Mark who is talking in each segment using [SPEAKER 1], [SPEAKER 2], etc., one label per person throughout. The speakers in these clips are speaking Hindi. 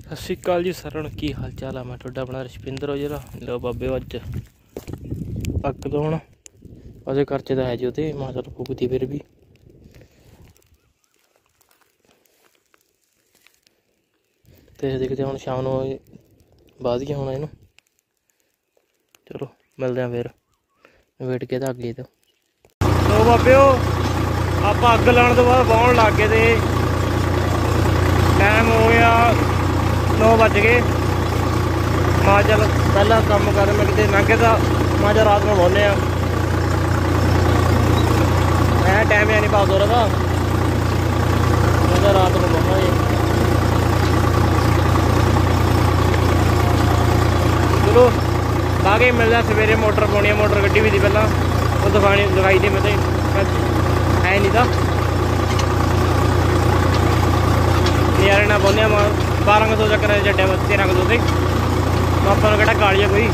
[SPEAKER 1] सत श्री अकाल जी सारे की हाल चाल है। मैं थोड़ा अपना रशपिंदर हो जरा लो बाबे अज अग तो हूँ अजे खर्चे तो है जी उसे मैं चल फूकती फिर भी तो देखते हूँ शाम बाद ही होना इनू। चलो मिलते हैं फिर वेट के अगे तो बाबे आप अग लाने तो बाद बाहन लग गए थे। टाइम हो गया 9 बज गए। मैं चल पहला काम कर मैं कितने लंघे तो मैं चल रात में बोने मैं टाइम है नहीं पास हो रहा था। मैं रात में बोना जी। चलो बाकी मिलता सवेरे मोटर पानी मोटर गड्डी भी थी पहला वो दिखाई थी मैं है नहीं था यार ना बोलिया 1200 चक्कर जड्डे 1300 से पापा ने कहना कालिया कोई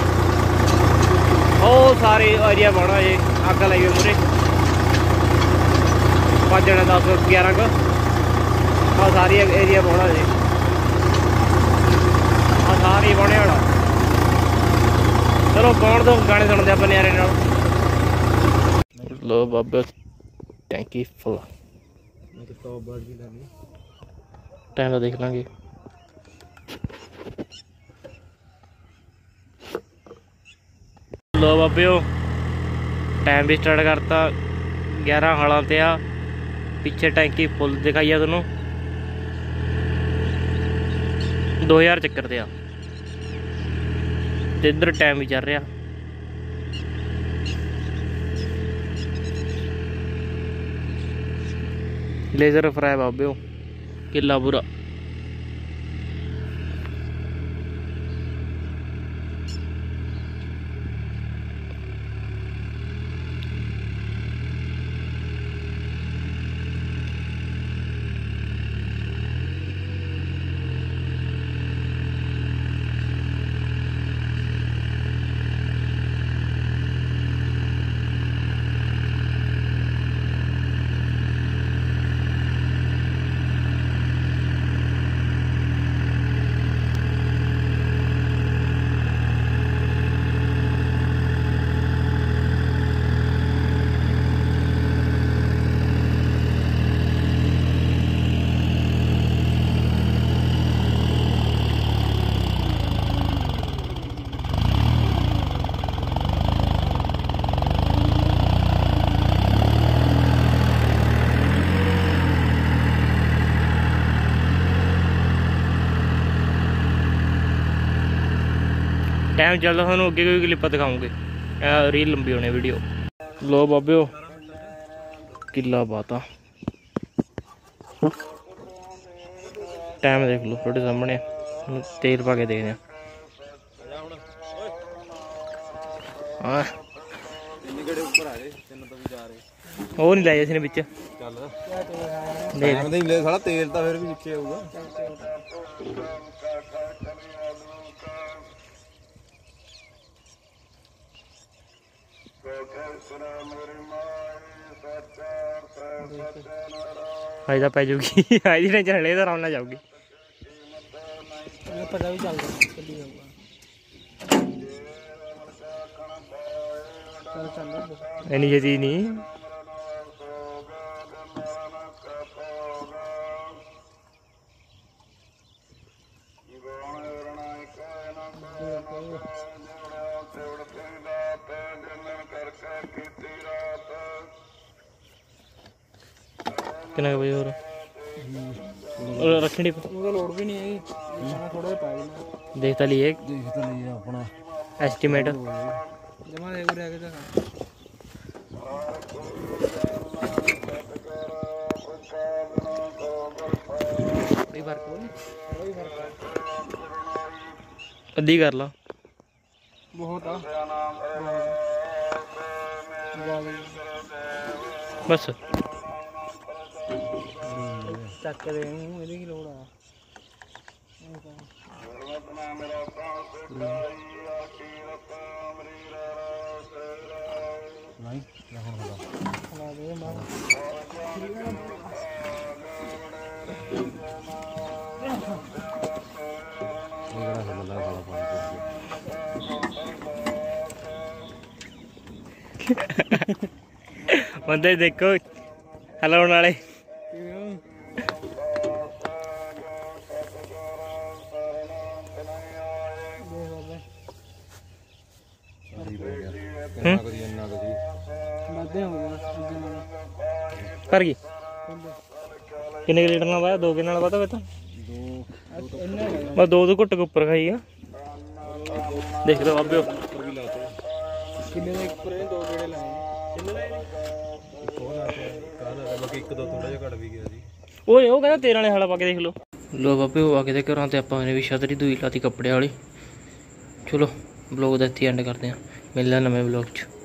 [SPEAKER 1] ओ सारे एरिया पाना ये अग लाई मुरे बजने 10 11 को सारी एरिया पाना जी सारी पाने वाला। चलो कौन तो गाने सुनते अपन यारे लो बाबे टैंकी फुल टाइम तो देख लेंगे। लो बाबे टाइम भी स्टार्ट करता 11 हालों ते आ पिछे टैंकी फुल दिखाई है तुहानू 2000 चक्कर ते आ ते इधर टाइम भी चल रहा। लेजर फ्राई बाबे किला पूरा टाइम चलता थानू अगे कोई क्लिप दिखाऊंगे रील लंबी होनी वीडियो। लो बाबे किला पाता टाइम देख लो थोड़े सामने तेल पा के देखने वो नहीं लाया इसने बिच
[SPEAKER 2] तेल तो फिर भी नीचे आऊगा।
[SPEAKER 1] आज तो पैजूगी आज ही टेंशन ले आराम ना जाऊगी
[SPEAKER 3] पता भी चल
[SPEAKER 1] इन्नी ये चीज नहीं कितना बजे और रखनी
[SPEAKER 3] लोड भी नहीं है थोड़ा
[SPEAKER 1] देखता लिए
[SPEAKER 2] अपना
[SPEAKER 1] एस्टिमेट
[SPEAKER 3] जमा दे पूरे आगे तक
[SPEAKER 1] अद्धी कर ला
[SPEAKER 3] बहुत
[SPEAKER 1] बस
[SPEAKER 3] चक की लोड़ आ
[SPEAKER 1] ਬੰਦੇ ਦੇਖੋ ਹਲਾਉਣ ਵਾਲੇ।
[SPEAKER 2] ਇੰਨਾ ਕਰੀ ਇੰਨਾ ਕਰੀ
[SPEAKER 3] ਵੱਧੇ ਹੋ ਗਏ ਅੱਗੇ ਨਾਲ
[SPEAKER 1] ਕਰ ਗਈ ਕਿੰਨੇ ਕੁ ਲੀਟਰ ਨਾਲ ਵਾਇਆ? 2 ਕਿੰਨੇ ਨਾਲ ਵਾਤਾ ਵੇ ਤਾਂ
[SPEAKER 3] ਇੰਨਾ
[SPEAKER 1] ਬਸ 2 ਘੁੱਟ ਕੇ ਉੱਪਰ ਖਾਈ ਆ। ਦੇਖ ਲਓ ਬਾਬਿਓ
[SPEAKER 2] ਵੀ ਲਾਤੇ
[SPEAKER 3] ਕਿੰਨੇ ਦੇ ਉੱਪਰ ਇਹ 2 ਗੇੜੇ ਲਾਏ ਕਿੰਨੇ ਲਾਏ
[SPEAKER 2] ਉਹ ਲਾਤੇ ਕਾਹਦਾ ਬਾਕੀ ਇੱਕ ਦੋ ਥੋੜਾ ਜਿਹਾ ਘਟ ਵੀ ਗਿਆ ਸੀ।
[SPEAKER 1] ਉਹ ਕਹਿੰਦਾ 13 ਵਾਲੇ ਹਾਲਾ ਪਾ ਕੇ ਦੇਖ ਲਓ। ਲੋ ਬਾਬਿਓ ਆ ਕੇ ਤੇ ਘਰਾਂ ਤੇ ਆਪਾਂ ਨੇ ਵੀ ਛਤਰੀ ਦੂਈ ਲਾਤੀ ਕੱਪੜੇ ਵਾਲੀ। ਚਲੋ ਬਲੌਗ ਦਾ ਇੱਥੇ ਐਂਡ ਕਰਦੇ ਹਾਂ, ਮਿਲਦੇ ਹਾਂ ਨਵੇਂ ਬਲੌਗ 'ਚ।